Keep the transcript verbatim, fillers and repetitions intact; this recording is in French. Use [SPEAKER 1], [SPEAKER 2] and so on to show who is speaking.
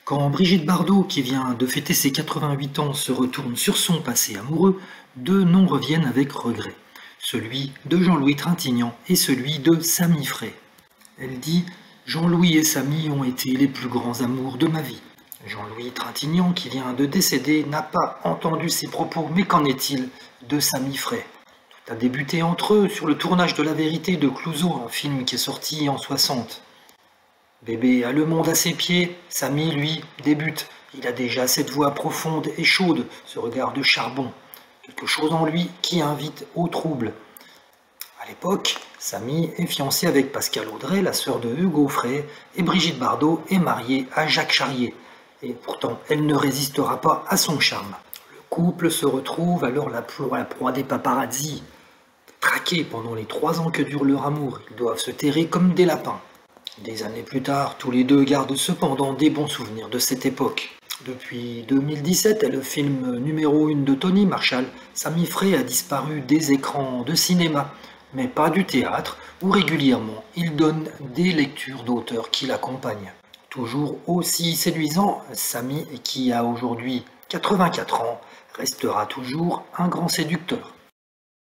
[SPEAKER 1] Quand Brigitte Bardot, qui vient de fêter ses quatre-vingt-huit ans, se retourne sur son passé amoureux, deux noms reviennent avec regret. Celui de Jean-Louis Trintignant et celui de Samy Frey. Elle dit « Jean-Louis et Samy ont été les plus grands amours de ma vie. Jean-Louis Trintignant, qui vient de décéder, n'a pas entendu ses propos, mais qu'en est-il de Samy Frey ?» Tout a débuté entre eux sur le tournage de La Vérité de Clouzot, un film qui est sorti en soixante. Bébé a le monde à ses pieds, Samy, lui, débute. Il a déjà cette voix profonde et chaude, ce regard de charbon. Quelque chose en lui qui invite au trouble. À l'époque, Samy est fiancé avec Pascal Audrey, la sœur de Hugo Frey, et Brigitte Bardot est mariée à Jacques Charrier. Et pourtant, elle ne résistera pas à son charme. Le couple se retrouve alors la proie, la proie des paparazzi. Traqués pendant les trois ans que dure leur amour, ils doivent se terrer comme des lapins. Des années plus tard, tous les deux gardent cependant des bons souvenirs de cette époque. Depuis deux mille dix-sept et le film numéro un de Tony Marshall, Samy Frey a disparu des écrans de cinéma, mais pas du théâtre, où régulièrement il donne des lectures d'auteurs qui l'accompagnent. Toujours aussi séduisant, Samy, qui a aujourd'hui quatre-vingt-quatre ans, restera toujours un grand séducteur.